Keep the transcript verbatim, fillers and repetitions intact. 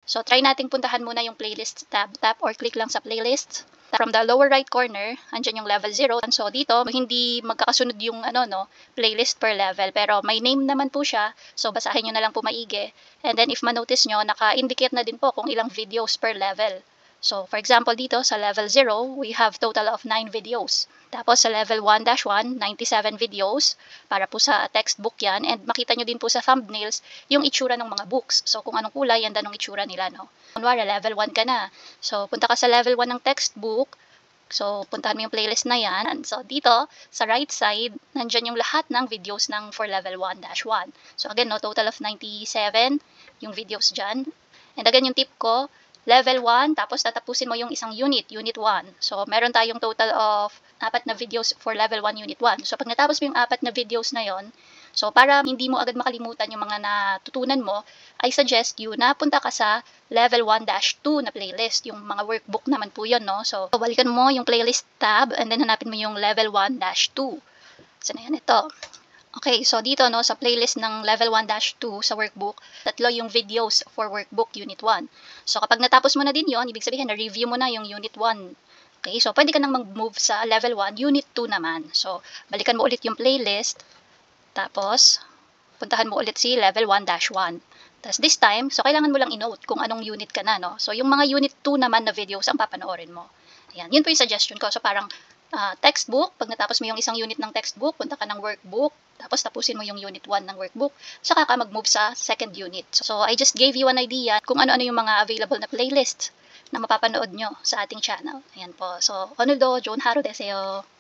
So, try nating puntahan muna yung playlist tab. Tap or click lang sa playlist. From the lower right corner, andyan yung level zero. So, dito, hindi magkakasunod yung ano, no, playlist per level. Pero may name naman po siya. So, basahin nyo na lang po maigi. And then, if ma-notice nyo, naka-indicate na din po kung ilang videos per level. So, for example, dito sa level zero, we have total of nine videos. Tapos sa level one dash one, ninety-seven videos. Para po sa textbook yan. And makita nyo din po sa thumbnails yung itsura ng mga books. So, kung anong kulay, yan anong itsura nila, no? Kunwari, level one ka na. So, punta ka sa level one ng textbook. So, puntahan mo yung playlist na yan. So, dito, sa right side, nandyan yung lahat ng videos ng for level one dash one. So, again, no, total of ninety-seven yung videos dyan. And again, yung tip ko, level one, tapos tatapusin mo yung isang unit, unit one. So, meron tayong total of apat na videos for level one, unit one. So, pag natapos mo yung apat na videos na yon, so para hindi mo agad makalimutan yung mga natutunan mo, I suggest you na punta ka sa level one dash two na playlist. Yung mga workbook naman po yun, no? So, balikan mo yung playlist tab and then hanapin mo yung level one dash two. So, na yan, ito. Okay, so dito, no, sa playlist ng level one dash two sa workbook, tatlo yung videos for workbook unit one. So, kapag natapos mo na din yon, ibig sabihin, na-review mo na yung unit one. Okay, so pwede ka nang mag-move sa level one, unit two naman. So, balikan mo ulit yung playlist. Tapos, puntahan mo ulit si level one dash one. Tapos this time, so kailangan mo lang i-note kung anong unit ka na, no? So, yung mga unit two naman na videos ang papanoorin mo. Ayan, yun po yung suggestion ko. So, parang uh, textbook, pag natapos mo yung isang unit ng textbook, punta ka ng workbook, tapos tapusin mo yung unit one ng workbook, saka ka mag-move sa second unit. So, I just gave you an idea kung ano-ano yung mga available na playlist na mapapanood nyo sa ating channel. Ayan po. So, o늘도 좋은 하루 되세요.